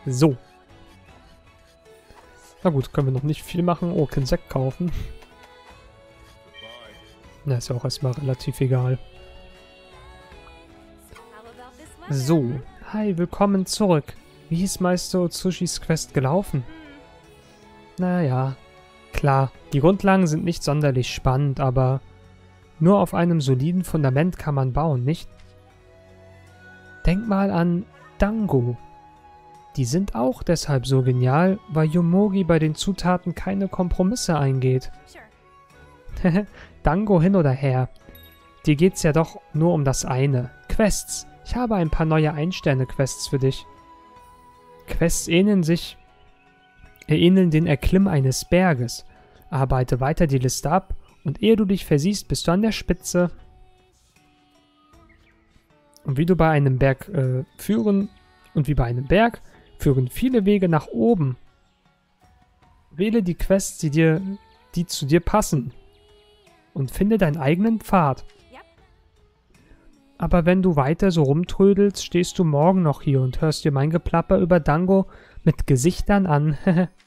So. Na gut, können wir noch nicht viel machen. Oh, können Sekt kaufen. Na, ist ja auch erstmal relativ egal. So. Hi, willkommen zurück. Wie ist Meister Otsushis Quest gelaufen? Naja, klar, die Grundlagen sind nicht sonderlich spannend, aber nur auf einem soliden Fundament kann man bauen, nicht? Denk mal an Dango. Die sind auch deshalb so genial, weil Yomogi bei den Zutaten keine Kompromisse eingeht. Dango hin oder her. Dir geht's ja doch nur um das eine. Quests. Ich habe ein paar neue Ein-Sterne-Quests für dich. Quests ähneln den Erklimm eines Berges. Arbeite weiter die Liste ab und ehe du dich versiehst, bist du an der Spitze. Und wie bei einem Berg führen viele Wege nach oben. Wähle die Quests, die zu dir passen. Und finde deinen eigenen Pfad. Aber wenn du weiter so rumtrödelst, stehst du morgen noch hier und hörst dir mein Geplapper über Dango mit Gesichtern an.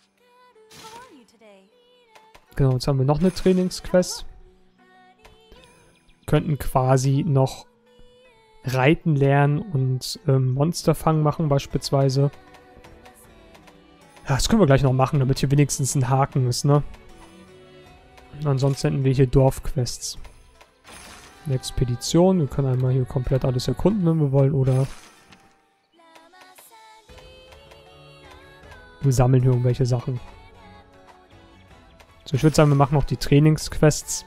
Genau, jetzt haben wir noch eine Trainingsquest. Könnten quasi noch Reiten lernen und Monsterfang machen beispielsweise. Ja, das können wir gleich noch machen, damit hier wenigstens ein Haken ist, ne? Und ansonsten hätten wir hier Dorfquests. Eine Expedition. Wir können einmal hier komplett alles erkunden, wenn wir wollen, oder wir sammeln hier irgendwelche Sachen. So, ich würde sagen, wir machen noch die Trainingsquests.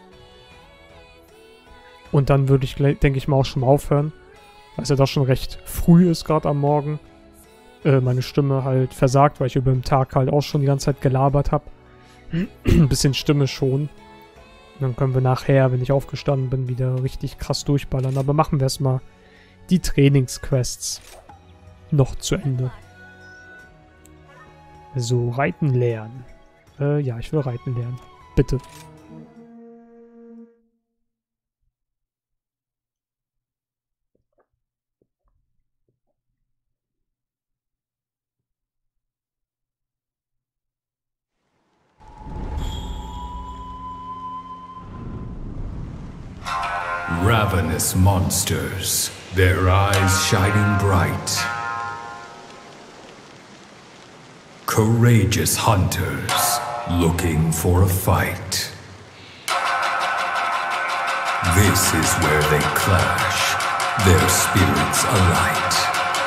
Und dann würde ich, denke ich mal, auch schon mal aufhören. Weil es ja doch schon recht früh ist, gerade am Morgen. Meine Stimme halt versagt, weil ich über den Tag halt auch schon die ganze Zeit gelabert habe. Ein bisschen Stimme schon. Dann können wir nachher, wenn ich aufgestanden bin, wieder richtig krass durchballern. Aber machen wir erstmal die Trainingsquests noch zu Ende. So, Reiten lernen. Ja, ich will Reiten lernen. Bitte. Ravenous monsters, their eyes shining bright. Courageous hunters, looking for a fight. This is where they clash, their spirits alight.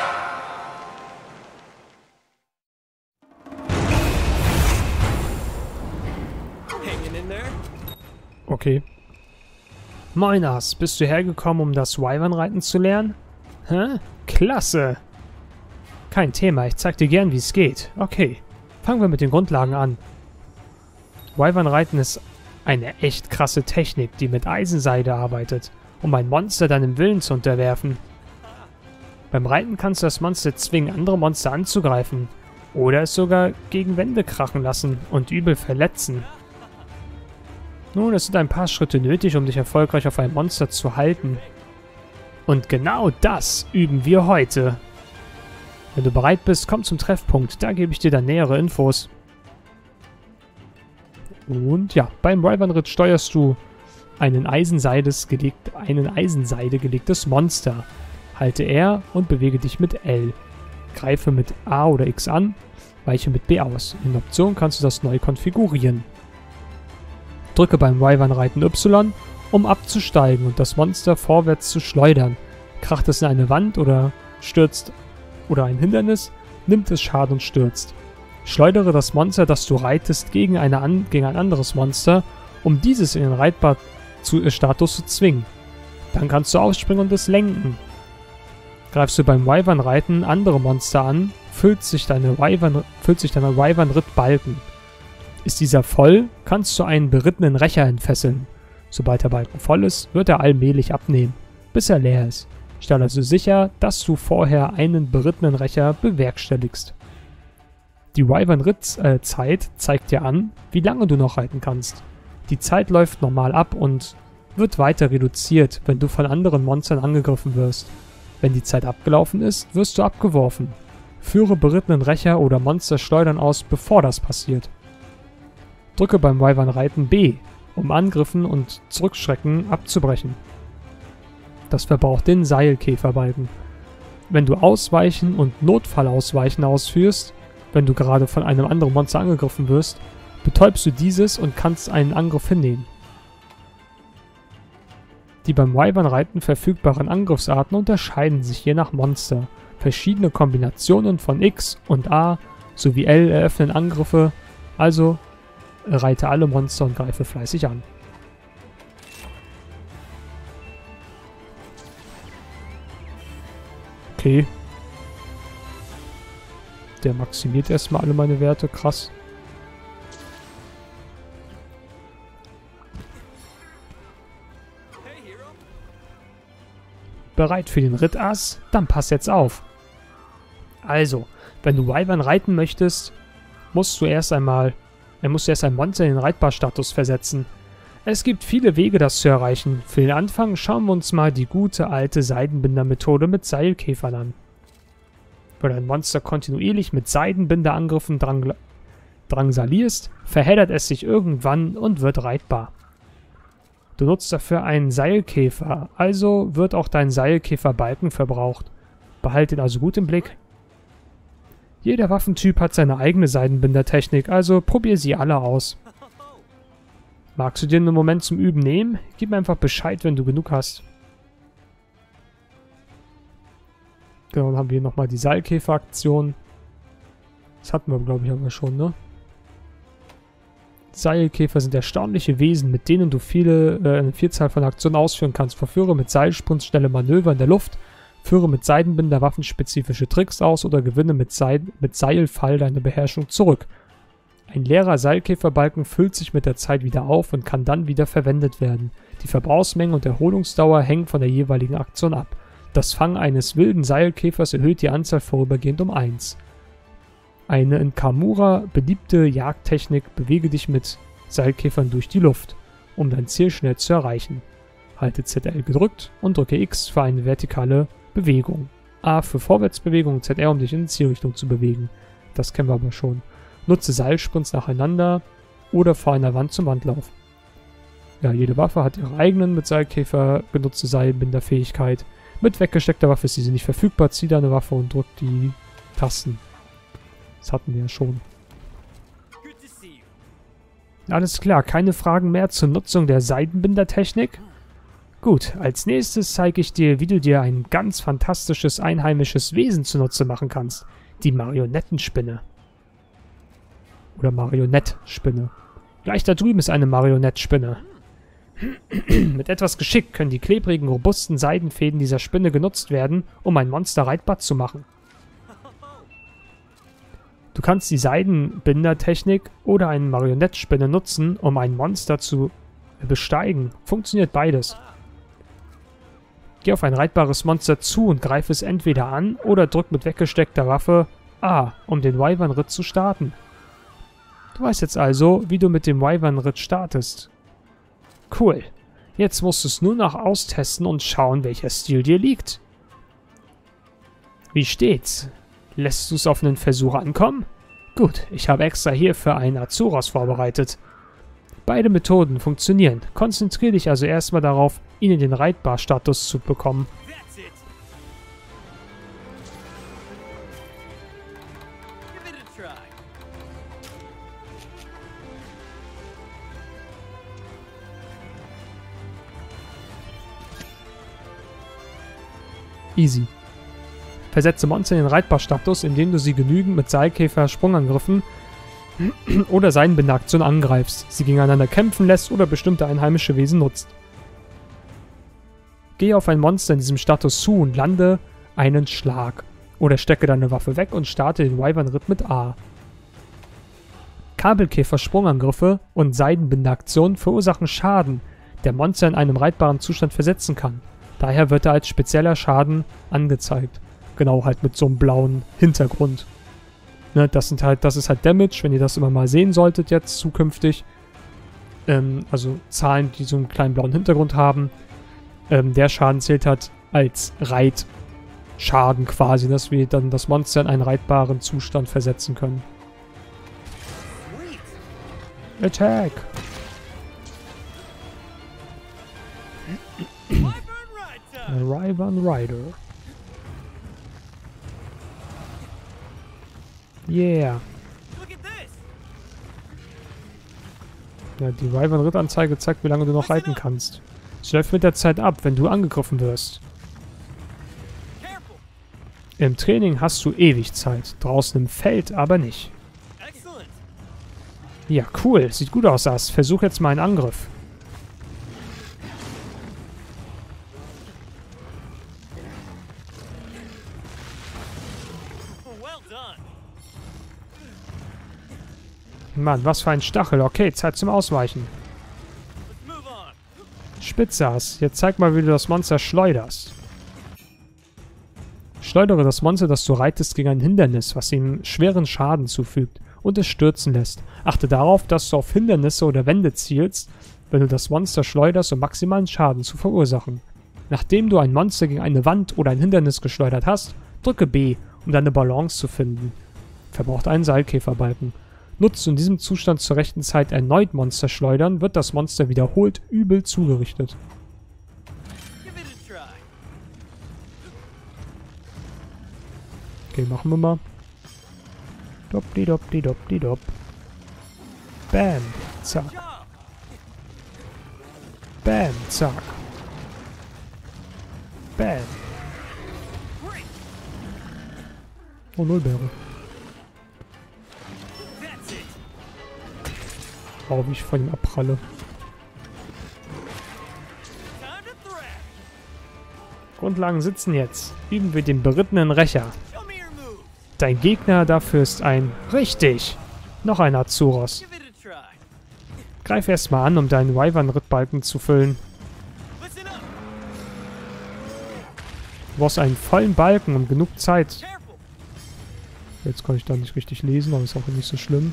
Hanging in there? Okay. Moin Ass, bist du hergekommen, um das Wyvern-Reiten zu lernen? Hä? Klasse! Kein Thema, ich zeig dir gern, wie es geht. Okay, fangen wir mit den Grundlagen an. Wyvern-Reiten ist eine echt krasse Technik, die mit Eisenseide arbeitet, um ein Monster deinem Willen zu unterwerfen. Beim Reiten kannst du das Monster zwingen, andere Monster anzugreifen, oder es sogar gegen Wände krachen lassen und übel verletzen. Nun, es sind ein paar Schritte nötig, um dich erfolgreich auf ein Monster zu halten. Und genau das üben wir heute. Wenn du bereit bist, komm zum Treffpunkt, da gebe ich dir dann nähere Infos. Und ja, beim Wyvern-Ritt steuerst du ein Eisenseide gelegtes Monster. Halte R und bewege dich mit L. Greife mit A oder X an, weiche mit B aus. In der Option kannst du das neu konfigurieren. Drücke beim Wyvern-Reiten Y, um abzusteigen und das Monster vorwärts zu schleudern. Kracht es in eine Wand oder stürzt oder ein Hindernis, nimmt es Schaden und stürzt. Schleudere das Monster, das du reitest, gegen ein anderes Monster, um dieses in den Reitbar-Status zu zwingen. Dann kannst du ausspringen und es lenken. Greifst du beim Wyvern-Reiten andere Monster an, füllt sich deine Wyvern-Ritt Balken. Ist dieser voll, kannst du einen berittenen Rächer entfesseln. Sobald der Balken voll ist, wird er allmählich abnehmen, bis er leer ist. Stell also sicher, dass du vorher einen berittenen Rächer bewerkstelligst. Die Wyvern-Ritt-Zeit zeigt dir an, wie lange du noch reiten kannst. Die Zeit läuft normal ab und wird weiter reduziert, wenn du von anderen Monstern angegriffen wirst. Wenn die Zeit abgelaufen ist, wirst du abgeworfen. Führe berittenen Rächer oder Monster Schleudern aus, bevor das passiert. Drücke beim Wyvern Reiten B, um Angriffen und Zurückschrecken abzubrechen. Das verbraucht den Seilkäferbalken. Wenn du Ausweichen und Notfallausweichen ausführst, wenn du gerade von einem anderen Monster angegriffen wirst, betäubst du dieses und kannst einen Angriff hinnehmen. Die beim Wyvern-Reiten verfügbaren Angriffsarten unterscheiden sich je nach Monster. Verschiedene Kombinationen von X und A sowie L eröffnen Angriffe, also reite alle Monster und greife fleißig an. Okay. Der maximiert erstmal alle meine Werte, krass. Bereit für den Rittass? Dann pass jetzt auf. Also, wenn du Wyvern reiten möchtest, musst du erst ein Monster in den Reitbar-Status versetzen. Es gibt viele Wege, das zu erreichen. Für den Anfang schauen wir uns mal die gute alte Seidenbinder-Methode mit Seilkäfern an. Wenn du ein Monster kontinuierlich mit Seidenbinderangriffen drangsalierst, verheddert es sich irgendwann und wird reitbar. Du nutzt dafür einen Seilkäfer, also wird auch dein Seilkäferbalken verbraucht. Behalte ihn also gut im Blick. Jeder Waffentyp hat seine eigene Seidenbindertechnik, also probier sie alle aus. Magst du dir einen Moment zum Üben nehmen? Gib mir einfach Bescheid, wenn du genug hast. Genau, dann haben wir hier nochmal die Seilkäfer-Aktion. Das hatten wir, glaube ich, aber schon, ne? Seilkäfer sind erstaunliche Wesen, mit denen du eine Vielzahl von Aktionen ausführen kannst. Verführe mit Seilsprungs schnelle Manöver in der Luft, führe mit Seidenbinder waffenspezifische Tricks aus oder gewinne mit Seilfall deine Beherrschung zurück. Ein leerer Seilkäferbalken füllt sich mit der Zeit wieder auf und kann dann wieder verwendet werden. Die Verbrauchsmenge und Erholungsdauer hängen von der jeweiligen Aktion ab. Das Fangen eines wilden Seilkäfers erhöht die Anzahl vorübergehend um 1. Eine in Kamura beliebte Jagdtechnik: bewege dich mit Seilkäfern durch die Luft, um dein Ziel schnell zu erreichen. Halte ZL gedrückt und drücke X für eine vertikale Bewegung. A für Vorwärtsbewegung, ZR um dich in die Zielrichtung zu bewegen. Das kennen wir aber schon. Nutze Seilsprints nacheinander oder vor einer Wand zum Wandlauf. Ja, jede Waffe hat ihre eigenen mit Seilkäfer genutzte Seilbinderfähigkeit. Mit weggesteckter Waffe ist diese nicht verfügbar. Zieh deine Waffe und drück die Tasten. Das hatten wir ja schon. Alles klar, keine Fragen mehr zur Nutzung der Seidenbindertechnik? Gut, als nächstes zeige ich dir, wie du dir ein ganz fantastisches einheimisches Wesen zunutze machen kannst. Die Marionettenspinne. Oder Marionettspinne. Gleich da drüben ist eine Marionettspinne. Mit etwas Geschick können die klebrigen, robusten Seidenfäden dieser Spinne genutzt werden, um ein Monster reitbar zu machen. Du kannst die Seidenbindertechnik oder eine Marionettspinne nutzen, um ein Monster zu besteigen. Funktioniert beides. Geh auf ein reitbares Monster zu und greif es entweder an oder drück mit weggesteckter Waffe A, um den Wyvern-Ritt zu starten. Du weißt jetzt also, wie du mit dem Wyvern-Ritt startest. Cool. Jetzt musst du es nur noch austesten und schauen, welcher Stil dir liegt. Wie steht's? Lässt du es auf einen Versuch ankommen? Gut, ich habe extra hierfür einen Azuros vorbereitet. Beide Methoden funktionieren. Konzentriere dich also erstmal darauf, ihn in den Reitbar-Status zu bekommen. Easy. Versetze Monster in den Reitbar-Status, indem du sie genügend mit Seilkäfer-Sprungangriffen oder Seidenbinderaktionen angreifst, sie gegeneinander kämpfen lässt oder bestimmte einheimische Wesen nutzt. Gehe auf ein Monster in diesem Status zu und lande einen Schlag. Oder stecke deine Waffe weg und starte den Wyvern-Ritt mit A. Kabelkäfer-Sprungangriffe und Seidenbinderaktionen verursachen Schaden, der Monster in einem reitbaren Zustand versetzen kann. Daher wird er als spezieller Schaden angezeigt. Genau, halt mit so einem blauen Hintergrund. Ne, das ist halt Damage, wenn ihr das immer mal sehen solltet jetzt zukünftig. Also Zahlen, die so einen kleinen blauen Hintergrund haben. Der Schaden zählt halt als Schaden quasi, dass wir dann das Monster in einen reitbaren Zustand versetzen können. Attack! Wyvern Rider. Yeah. Ja, die Wyvern Rittanzeige zeigt, wie lange du noch reiten kannst. Es läuft mit der Zeit ab, wenn du angegriffen wirst. Im Training hast du ewig Zeit, draußen im Feld aber nicht. Ja, cool. Sieht gut aus, Ass. Versuch jetzt mal einen Angriff. Mann, was für ein Stachel. Okay, Zeit zum Ausweichen. Spitze, Ass. Jetzt zeig mal, wie du das Monster schleuderst. Schleudere das Monster, das du reitest, gegen ein Hindernis, was ihm schweren Schaden zufügt und es stürzen lässt. Achte darauf, dass du auf Hindernisse oder Wände zielst, wenn du das Monster schleuderst, um maximalen Schaden zu verursachen. Nachdem du ein Monster gegen eine Wand oder ein Hindernis geschleudert hast, drücke B, um deine Balance zu finden. Verbraucht einen Seilkäferbalken. Nutzt du in diesem Zustand zur rechten Zeit erneut Monster schleudern, wird das Monster wiederholt übel zugerichtet. Okay, machen wir mal. Dopp-di-dopp-di-dopp-di-dopp. Bam. Zack. Bam. Zack. Bam. Oh, Nullbeere. Oh, wie ich von ihm abpralle. Grundlagen sitzen jetzt. Üben wir den berittenen Rächer. Dein Gegner dafür ist ein... Richtig! Noch ein Azuros. Greif erstmal an, um deinen Wyvern-Rittbalken zu füllen. Du brauchst einen vollen Balken und genug Zeit. Jetzt kann ich da nicht richtig lesen, aber ist auch nicht so schlimm.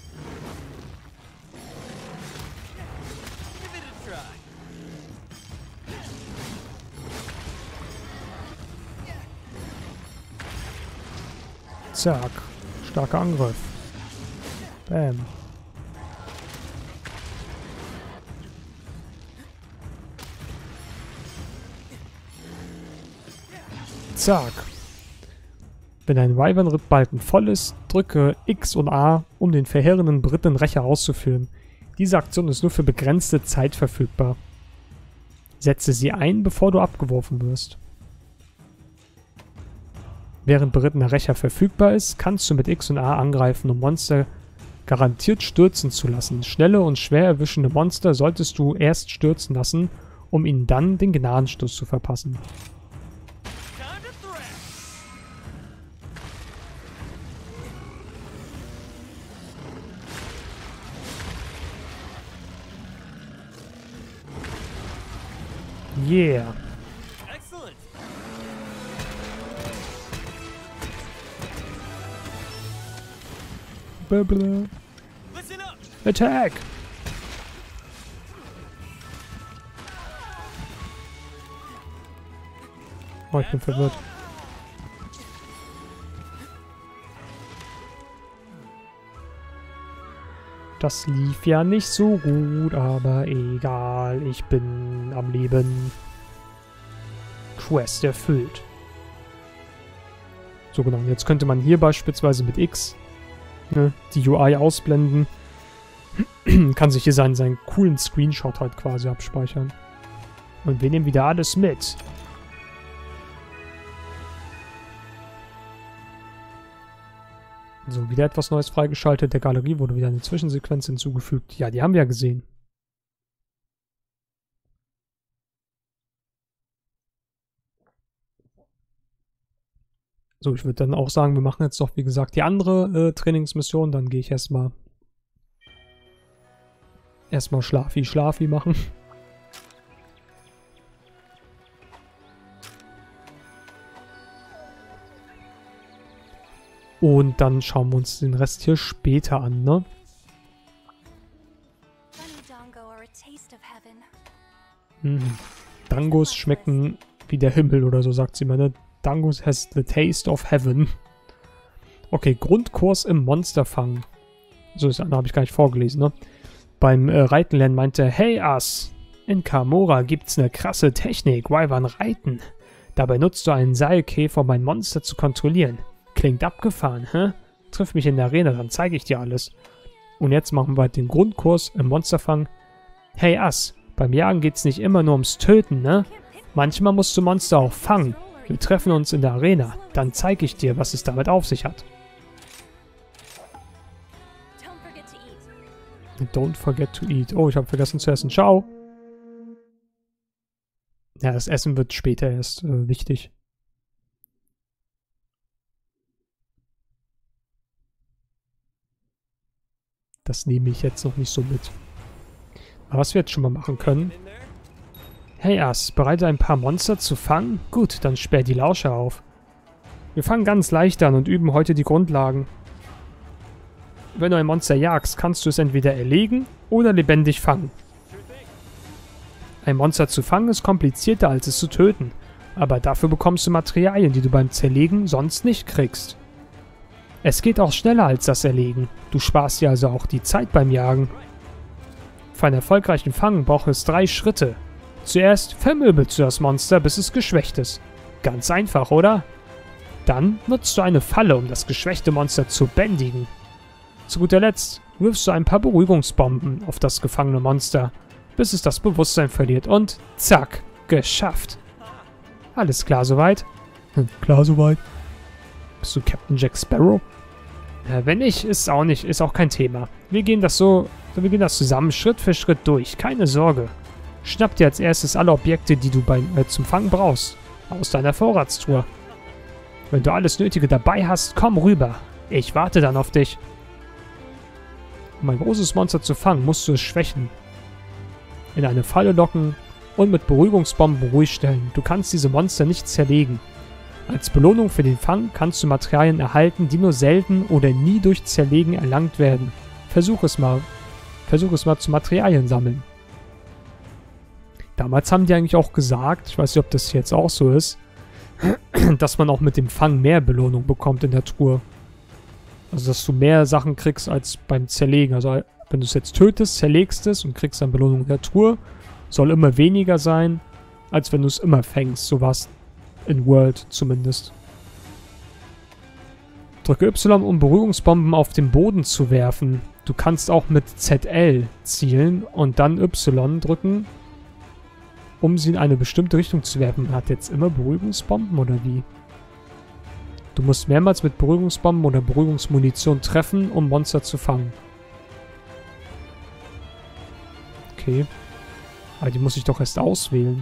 Zack. Starker Angriff. Bam. Zack. Wenn dein Wyvern-Rittbalken voll ist, drücke X und A, um den verheerenden berittenen Rächer auszuführen. Diese Aktion ist nur für begrenzte Zeit verfügbar. Setze sie ein, bevor du abgeworfen wirst. Während berittener Rächer verfügbar ist, kannst du mit X und A angreifen, um Monster garantiert stürzen zu lassen. Schnelle und schwer erwischende Monster solltest du erst stürzen lassen, um ihnen dann den Gnadenstoß zu verpassen. Yeah. Blablabla. Attack! Oh, ich bin verwirrt. Das lief ja nicht so gut, aber egal, ich bin am Leben. Quest erfüllt. So genau, jetzt könnte man hier beispielsweise mit X die UI ausblenden. Kann sich hier seinen coolen Screenshot halt quasi abspeichern. Und wir nehmen wieder alles mit. So, wieder etwas Neues freigeschaltet. Der Galerie wurde wieder eine Zwischensequenz hinzugefügt. Ja, die haben wir ja gesehen. So, ich würde dann auch sagen, wir machen jetzt doch, wie gesagt, die andere Trainingsmission. Dann gehe ich erstmal Schlafi machen. Und dann schauen wir uns den Rest hier später an, ne? Dangos schmecken wie der Himmel oder so, sagt sie immer, ne? Dangus has the taste of heaven. Okay, Grundkurs im Monsterfang. So, das andere habe ich gar nicht vorgelesen, ne? Beim Reitenlernen meinte, hey Ass, in Kamora gibt's eine krasse Technik, Wyvern reiten. Dabei nutzt du einen Seilkäfer, um ein Monster zu kontrollieren. Klingt abgefahren, hä? Triff mich in der Arena, dann zeige ich dir alles. Und jetzt machen wir den Grundkurs im Monsterfang. Hey Ass, beim Jagen geht's nicht immer nur ums Töten, ne? Manchmal musst du Monster auch fangen. Wir treffen uns in der Arena, dann zeige ich dir, was es damit auf sich hat. Don't forget to eat. Oh, ich habe vergessen zu essen. Ciao. Ja, das Essen wird später erst wichtig. Das nehme ich jetzt noch nicht so mit. Aber was wir jetzt schon mal machen können. Hey Ass, bereit ein paar Monster zu fangen? Gut, dann sperr die Lauscher auf. Wir fangen ganz leicht an und üben heute die Grundlagen. Wenn du ein Monster jagst, kannst du es entweder erlegen oder lebendig fangen. Ein Monster zu fangen ist komplizierter als es zu töten, aber dafür bekommst du Materialien, die du beim Zerlegen sonst nicht kriegst. Es geht auch schneller als das Erlegen, du sparst dir also auch die Zeit beim Jagen. Für einen erfolgreichen Fang braucht es 3 Schritte. Zuerst vermöbelst du das Monster, bis es geschwächt ist. Ganz einfach, oder? Dann nutzt du eine Falle, um das geschwächte Monster zu bändigen. Zu guter Letzt wirfst du ein paar Beruhigungsbomben auf das gefangene Monster, bis es das Bewusstsein verliert und zack, geschafft. Alles klar soweit? Klar soweit. Bist du Captain Jack Sparrow? Wenn nicht, ist auch kein Thema. Wir gehen das zusammen Schritt für Schritt durch, keine Sorge. Schnapp dir als erstes alle Objekte, die du zum Fangen brauchst, aus deiner Vorratstruhe. Wenn du alles Nötige dabei hast, komm rüber. Ich warte dann auf dich. Um ein großes Monster zu fangen, musst du es schwächen, in eine Falle locken und mit Beruhigungsbomben ruhig stellen. Du kannst diese Monster nicht zerlegen. Als Belohnung für den Fang kannst du Materialien erhalten, die nur selten oder nie durch Zerlegen erlangt werden. Versuch es mal zu Materialien sammeln. Damals haben die eigentlich auch gesagt, ich weiß nicht, ob das jetzt auch so ist, dass man auch mit dem Fang mehr Belohnung bekommt in der Truhe. Also, dass du mehr Sachen kriegst als beim Zerlegen. Also, wenn du es jetzt tötest, zerlegst es und kriegst dann Belohnung in der Truhe, soll immer weniger sein, als wenn du es immer fängst. So war es in World zumindest. Drücke Y, um Beruhigungsbomben auf den Boden zu werfen. Du kannst auch mit ZL zielen und dann Y drücken, um sie in eine bestimmte Richtung zu werfen. Man hat jetzt immer Beruhigungsbomben oder wie? Du musst mehrmals mit Beruhigungsbomben oder Beruhigungsmunition treffen, um Monster zu fangen. Okay. Aber die muss ich doch erst auswählen.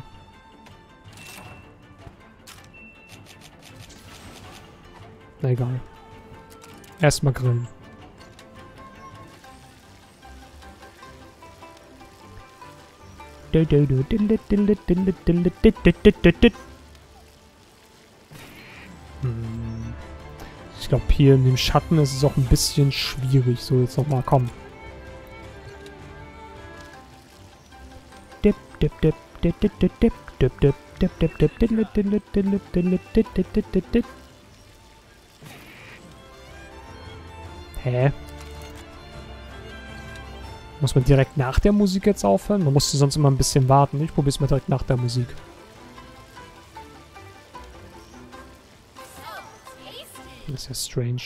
Na egal. Erstmal grillen. Ich glaube, hier in dem Schatten ist es auch ein bisschen schwierig. So, jetzt nochmal, komm. Hä? Muss man direkt nach der Musik jetzt aufhören? Man musste sonst immer ein bisschen warten. Ich probiere es mal direkt nach der Musik. Das ist ja strange.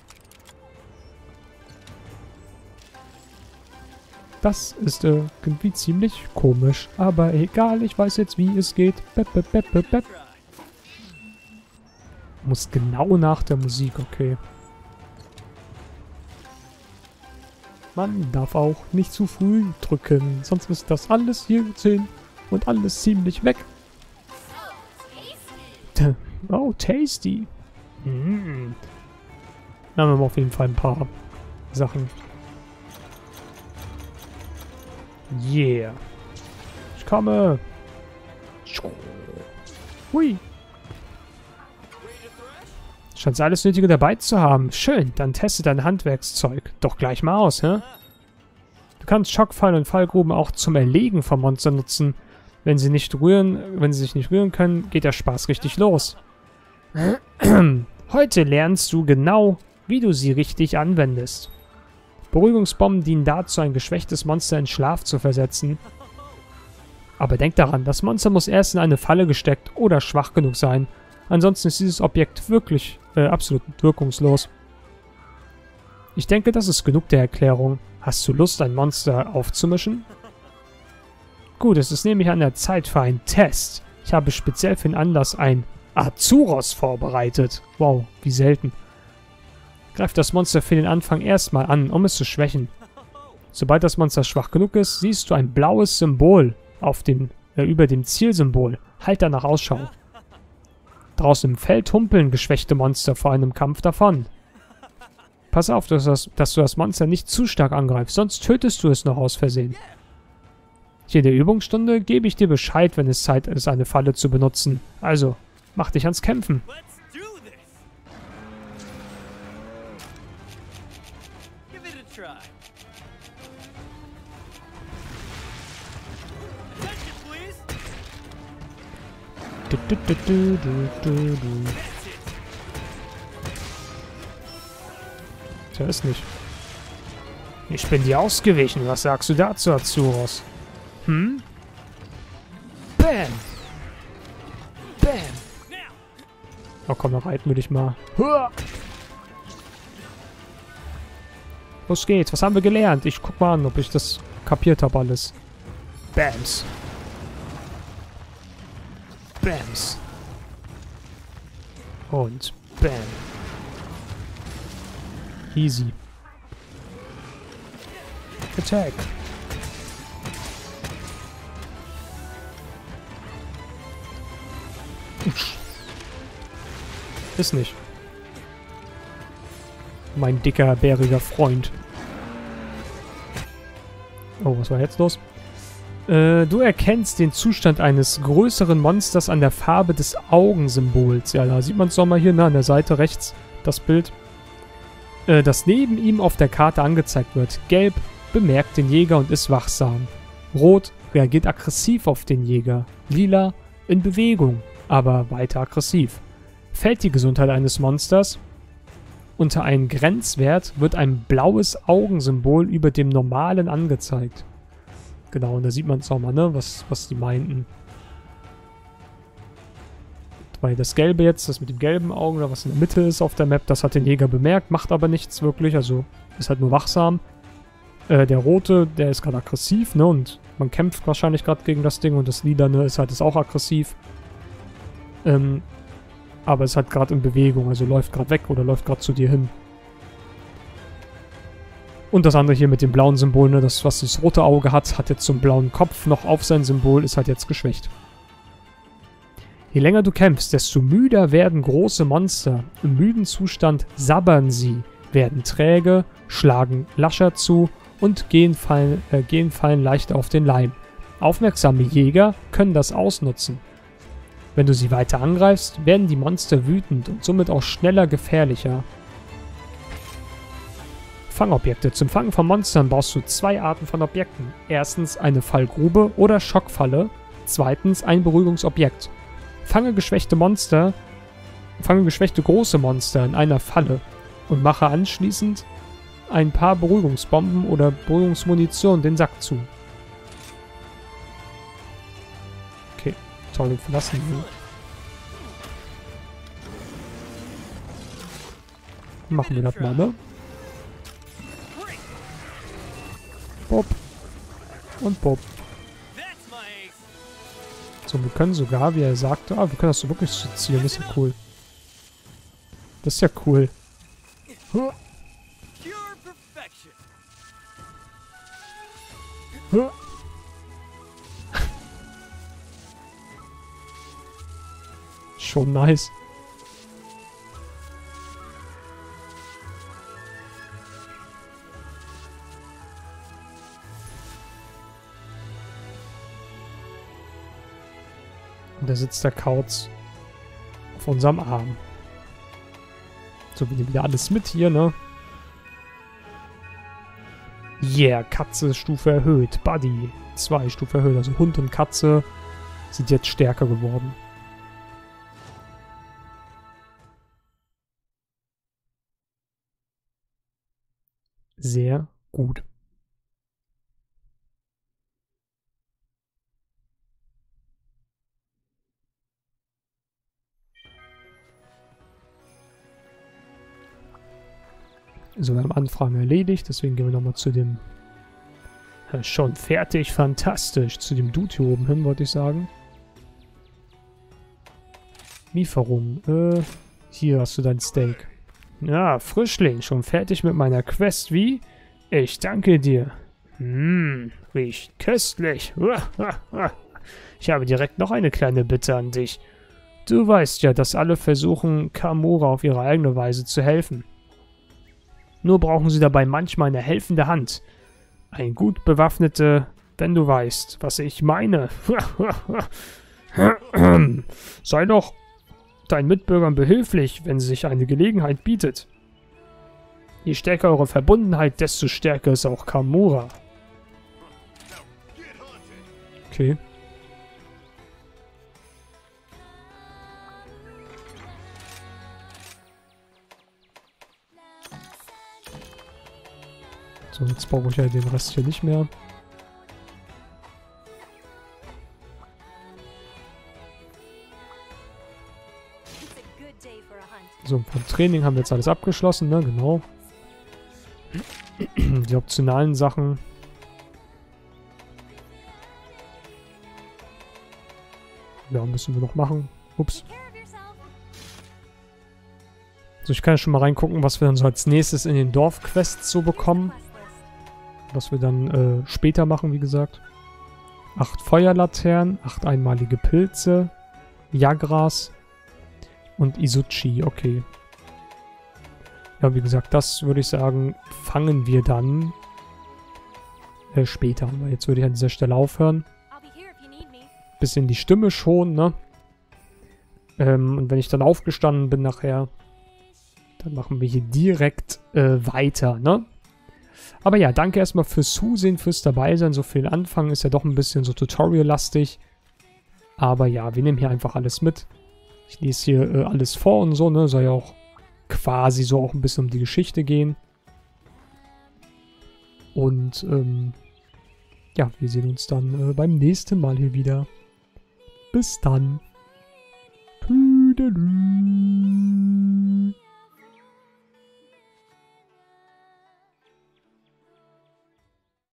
Das ist irgendwie ziemlich komisch. Aber egal, ich weiß jetzt, wie es geht. Muss genau nach der Musik, okay. Man darf auch nicht zu früh drücken, sonst ist das alles hier hin und alles ziemlich weg. Oh, tasty. Mm. Dann haben wir auf jeden Fall ein paar Sachen. Yeah. Ich komme. Hui. Scheint alles Nötige dabei zu haben. Schön, dann teste dein Handwerkszeug. Doch gleich mal aus, hä? Du kannst Schockfallen und Fallgruben auch zum Erlegen von Monstern nutzen. Wenn sie sich nicht rühren können, geht der Spaß richtig los. Heute lernst du genau, wie du sie richtig anwendest. Beruhigungsbomben dienen dazu, ein geschwächtes Monster in Schlaf zu versetzen. Aber denk daran, das Monster muss erst in eine Falle gesteckt oder schwach genug sein. Ansonsten ist dieses Objekt wirklich absolut wirkungslos. Ich denke, das ist genug der Erklärung. Hast du Lust, ein Monster aufzumischen? Gut, es ist nämlich an der Zeit für einen Test. Ich habe speziell für den Anlass ein Azuros vorbereitet. Wow, wie selten. Greif das Monster für den Anfang erstmal an, um es zu schwächen. Sobald das Monster schwach genug ist, siehst du ein blaues Symbol auf über dem Zielsymbol. Halt danach Ausschau. Draußen im Feld humpeln geschwächte Monster vor einem Kampf davon. Pass auf, dass du das Monster nicht zu stark angreifst, sonst tötest du es noch aus Versehen. Hier in der Übungsstunde gebe ich dir Bescheid, wenn es Zeit ist, eine Falle zu benutzen. Also, mach dich ans Kämpfen. Der ist nicht. Ich bin dir ausgewichen. Was sagst du dazu, Azuros? Hm? Bam! Bam! Oh komm, noch reiten würde ich mal. Huah! Los geht's. Was haben wir gelernt? Ich guck mal an, ob ich das kapiert habe alles. Bams! Bams! Und Bam! Easy. Attack! Ist nicht. Mein dicker, bäriger Freund. Oh, was war jetzt los? Du erkennst den Zustand eines größeren Monsters an der Farbe des Augensymbols. Ja, da sieht man es doch mal hier, ne, an der Seite rechts, das Bild. Das neben ihm auf der Karte angezeigt wird. Gelb bemerkt den Jäger und ist wachsam. Rot reagiert aggressiv auf den Jäger. Lila in Bewegung, aber weiter aggressiv. Fällt die Gesundheit eines Monsters unter einen Grenzwert, wird ein blaues Augensymbol über dem normalen angezeigt. Genau, und da sieht man es auch mal, ne, was die meinten. Weil das Gelbe jetzt, das mit dem gelben Augen, oder was in der Mitte ist auf der Map, das hat den Jäger bemerkt, macht aber nichts wirklich, also ist halt nur wachsam. Der Rote, der ist gerade aggressiv, ne, und man kämpft wahrscheinlich gerade gegen das Ding, und das Lilane ist halt auch aggressiv. Aber es hat gerade in Bewegung, also läuft gerade weg oder läuft gerade zu dir hin. Und das andere hier mit dem blauen Symbol, ne, das, was das rote Auge hat, hat jetzt so einen blauen Kopf noch auf sein Symbol, ist halt jetzt geschwächt. Je länger du kämpfst, desto müder werden große Monster. Im müden Zustand sabbern sie, werden träge, schlagen lascher zu und gehen fallen leichter auf den Leim. Aufmerksame Jäger können das ausnutzen. Wenn du sie weiter angreifst, werden die Monster wütend und somit auch schneller gefährlicher. Fangobjekte. Zum Fangen von Monstern brauchst du zwei Arten von Objekten. Erstens eine Fallgrube oder Schockfalle. Zweitens ein Beruhigungsobjekt. Fange geschwächte große Monster in einer Falle und mache anschließend ein paar Beruhigungsbomben oder Beruhigungsmunition den Sack zu. Okay, toll, verlassen wir. Machen wir das mal, ne? Bob. Und Bob. So, wir können sogar, wie er sagte, wir können das so wirklich zielen, das ist ja cool. Das ist ja cool. Huh. Huh. Schon nice. Und da sitzt der Kauz auf unserem Arm. So, wir nehmen wieder alles mit hier, ne? Yeah, Katze Stufe erhöht. Buddy 2 Stufe erhöht. Also Hund und Katze sind jetzt stärker geworden. Sehr gut. So, wir haben Anfragen erledigt, deswegen gehen wir nochmal zu dem... schon fertig, fantastisch. Zu dem Dude hier oben hin, wollte ich sagen. Lieferung. Hier hast du dein Steak. Ja, Frischling, schon fertig mit meiner Quest, wie? Ich danke dir. Riecht köstlich. Ich habe direkt noch eine kleine Bitte an dich. Du weißt ja, dass alle versuchen, Kamura auf ihre eigene Weise zu helfen. Nur brauchen sie dabei manchmal eine helfende Hand. Ein gut bewaffnete, wenn du weißt, was ich meine. Sei doch deinen Mitbürgern behilflich, wenn sich eine Gelegenheit bietet. Je stärker eure Verbundenheit, desto stärker ist auch Kamura. Okay. So, jetzt brauche ich ja den Rest hier nicht mehr. So, vom Training haben wir jetzt alles abgeschlossen, ne? Genau. Die optionalen Sachen. Ja, müssen wir noch machen. Ups. So, ich kann ja schon mal reingucken, was wir dann so als nächstes in den Dorfquests so bekommen. Was wir dann später machen, wie gesagt. 8 Feuerlaternen, 8 einmalige Pilze, Jagras und Izuchi, okay. Ja, wie gesagt, das würde ich sagen, fangen wir dann später. Aber jetzt würde ich an dieser Stelle aufhören. Bisschen die Stimme schon, ne? Und wenn ich dann aufgestanden bin nachher, dann machen wir hier direkt weiter, ne? Aber ja, danke erstmal fürs Zusehen, fürs Dabeisein. So viel Anfang ist ja doch ein bisschen so Tutorial-lastig. Aber ja, wir nehmen hier einfach alles mit. Ich lese hier alles vor und so, ne? Soll ja auch quasi so auch ein bisschen um die Geschichte gehen. Und ja, wir sehen uns dann beim nächsten Mal hier wieder. Bis dann. Tüdelü.